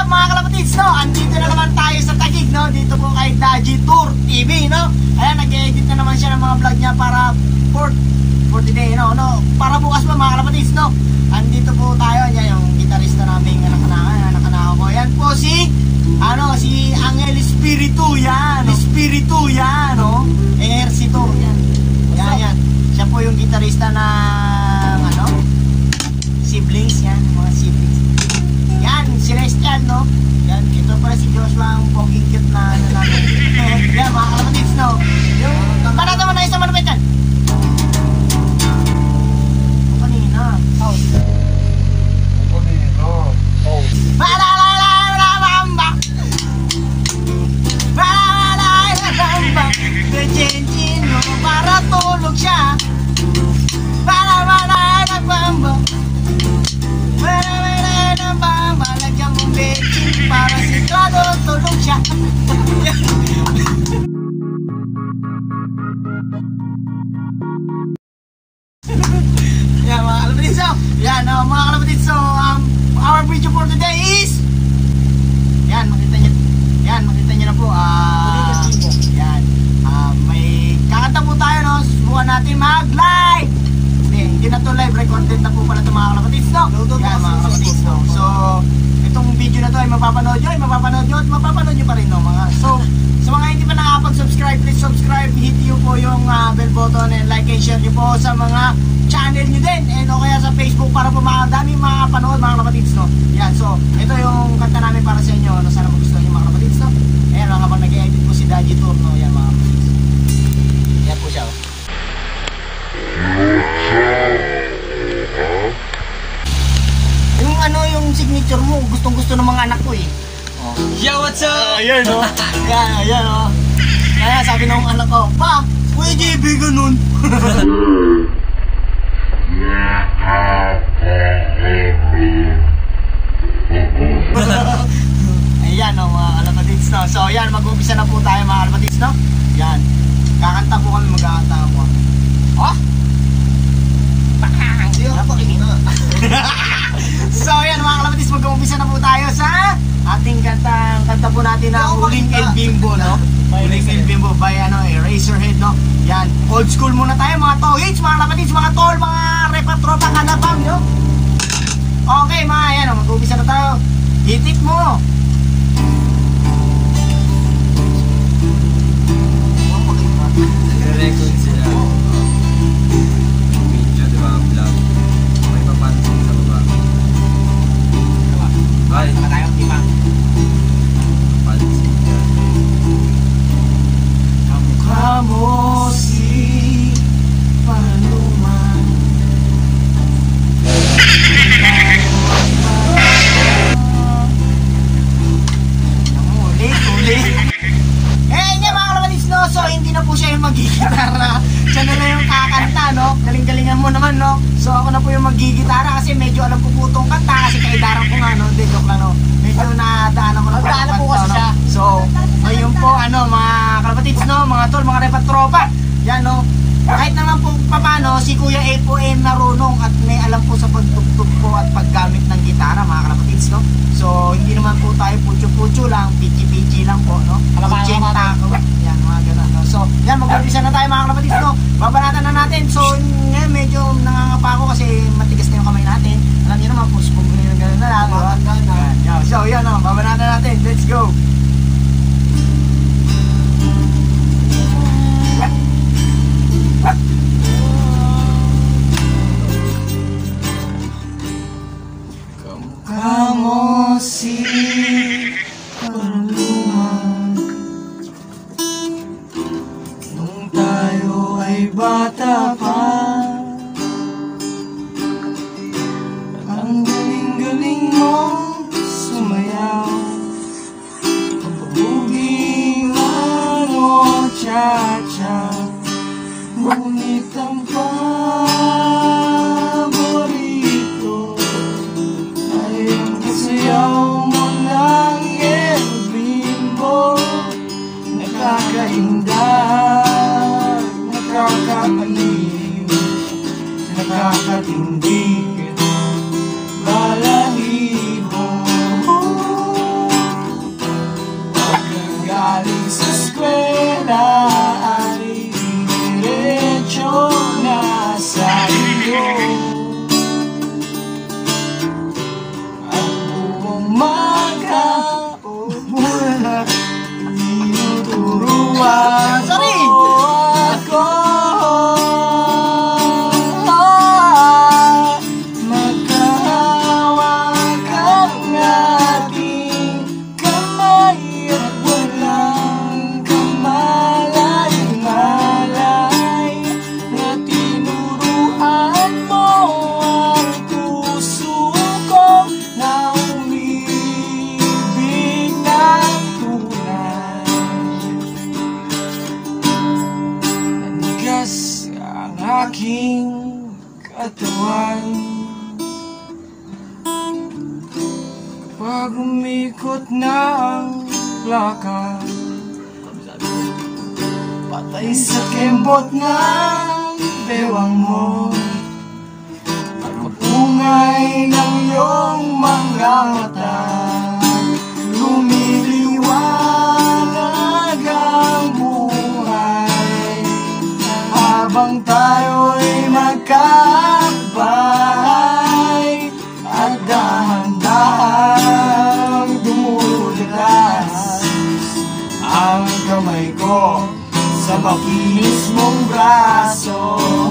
up mga kalapatids, no? Andito na naman tayo sa Taguig, no? Dito po kay Daji Tour TV, no? Ayan, nag-edit na naman siya ng mga vlog niya para for today, no? Para bukas pa mga kalapatids, no? Andito po tayo, yan yung gitarista naming anak-anak ko. Yan po si Angel Espiritu, yan, no? Ejercito, yan. Yan. Siya po yung gitarista ng, siblings, yan, mga siblings. Yan, Celestial, no? Yan, ito pala si Joshua, ang poging cute na namin. Yan, mga kalapatids, no? Yung, parata mo na isang manupit yan. Kanina. Para tulog siya. Lagyan mong beijing para sigurado tulog siya. Yan mga kalapatids, mga kalapatids, our video for today is makita nyo na po, may kakanta po tayo, no? Subukan natin mag-live. Hindi na to live, recorded na po pala ito mga kalapatids, no? Yan mga kalapatids, no? So, itong video na to ay mapapanood nyo at mapapanood nyo pa rin, no? So, sa mga hindi pa nakapag-subscribe, please subscribe, hit nyo po yung bell button and like and share nyo po sa mga channel nyo din, and o kaya sa Facebook para po daming makapanood mga kalapatids, no? Yan, so, ito yung kanta namin para sa inyo, no? Sana magustuhan nyo mga kalapatids, no? Ayan, habang nag-edit po si Daji Tour, no? Yan mga kalapatids. Yan po siya, oh. Yung signature mo, gustong-gusto ng mga anak ko, eh. Oh. Yo, what's up? Ayan, oh. Ayan, oh. Kaya sabi ng anak ko, pa, pwede ibigan nun. Ayan, oh, mga kalapatids, no? So, ayan, mag-umpisa na po tayo, mga kalapatids, no? Yan. Kakanta po kami, mag-kakanta po. Oh? Bakang! Hindi ako pakinggan. So, ayan, mga kalapatids, mag-umpisa na po tayo sa ating kanta po natin na Huling El Bimbo, no? Huling El Bimbo by, Eraserhead, no? Yan. Old school muna tayo, mga tohits, mga kalapatids, mga tol, mga repatropa, kanabang, no? Okay, mga, ayan, mag-umpisa na tayo. Hitik mo! Nagre-record sila. Video, diba? Vlog. May papansin sa baba. Ay, Tayo, diba? papansin ka. Kamukha mo si Paluman. Ulit. Hindi mga kalapatids, no? So hindi na po siya yung magigitara. Siya na lang yung kakanta, no? Galing-galingan mo naman, no? So ako na po yung magigitara kasi medyo alam ko po itong kanta kasi kaidaran ko nga, no? Hindi, joke lang, no? Medyo nadaanan ko na po kasi siya. So, ayun po, mga kalapatids, no? Mga tol, mga repatropa. Yan, no? Kahit naman po paano, si Kuya A po ay marunong at may alam po sa pagtugtog po at paggamit ng gitara, mga kalapatids, no? So, hindi naman po tayo putyo-putyo lang, pichi-pichi lang po, no? Kutsenta, yan, mga gano'n, no? So, yan, mag-umpisa na tayo, mga kalapatids, no? Babanatan na natin. So, ngayon, medyo nangangapa ako kasi matigas na yung kamay natin. Alam niyo naman, puspong gano'n na lang, no? Yan, so, yan, no? Babanatan natin. Let's go! Kamukha mo si Paluman nung tayo ay bata pa. Ang galing-galing mong sumayaw, pagbubuging cha-cha. Ngunit ang paborito ay ang kasayaw mo ng El Bimbo. Nakakainda, nakakapalik. Pag umikot na ang plaka, patay sa kembot ng bewang mo, pagpungay ng iyong mga mata, lumiliwanag ang buhay habang tayo'y magkakbahay at dahan-dahang dumudulas ang kamay ko sa makinis mong braso.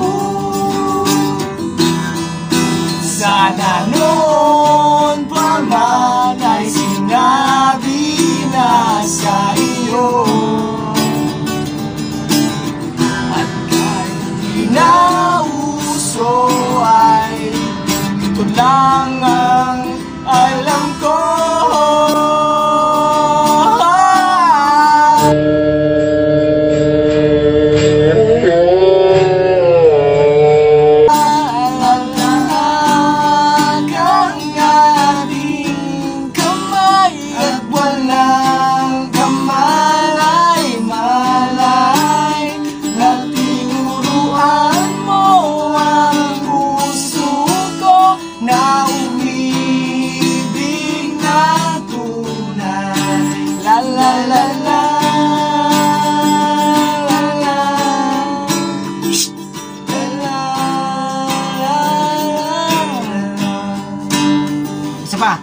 Sana noon pa man ay sinabi na sa iyo, at kahit di na uso ay ito lang ang alam ko. Isa pa.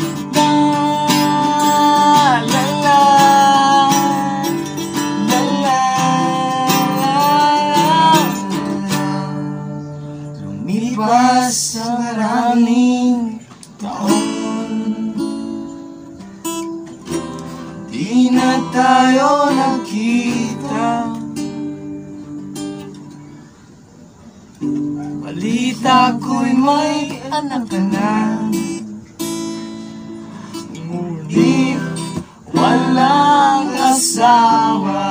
Lumipas sa maraming taon, di na tayo nakita. Balita ko'y may anak ka na, ngunit walang asawa.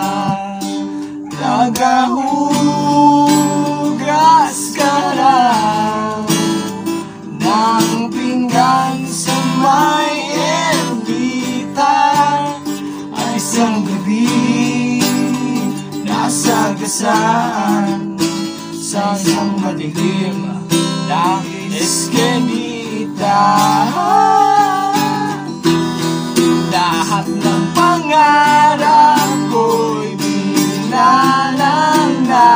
Tagahugas ka lang ng pinggan sa may embita, at isang gabi nasa gasaan sa isang madilim na eskinita. Lahat ng pangarap ko'y binalang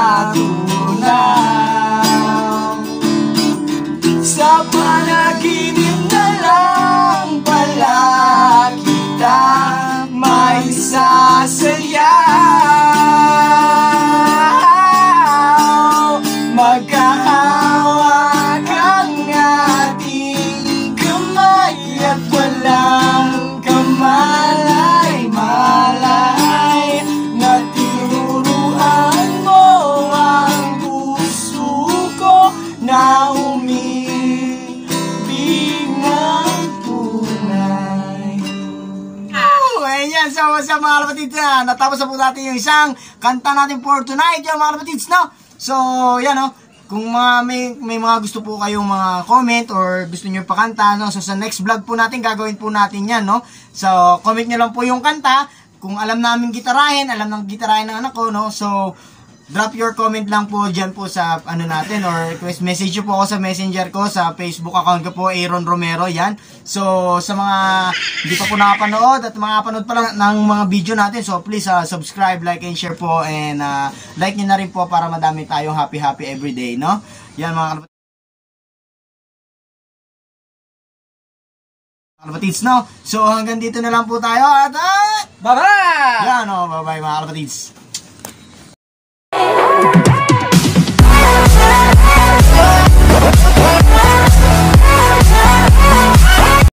natunaw. Sa panaginip na lang pala kita may sasayaw. Magkahawak ang ating kamay at walang kamalay-malay, na tinuruan mo ang puso ko na umibig ng tunay. Ayan yan. So, sa mga kapatids, natapos na po natin yung isang kanta natin for tonight, yung mga kapatids, no? So, yan, no? Kung may mga gusto po kayong mga comment or gusto nyo pakanta, no? So, sa next vlog po natin, gagawin po natin yan, no? So, comment nyo lang po yung kanta. Kung alam namin gitarahin, alam ng gitarahin ng anak ko, no? So, drop your comment lang po dyan po sa ano natin, or request message nyo po ako sa messenger ko, sa Facebook account ko po, Aaron Romero, yan. So, sa mga hindi pa po nakapanood at mga panood pa lang ng mga video natin, so please subscribe, like, and share po, and like nyo na rin po para madami tayong happy everyday, no? Yan mga kalapatids, no? So, hanggang dito na lang po tayo at Bye-bye! yan, no? Bye-bye mga kalapatids.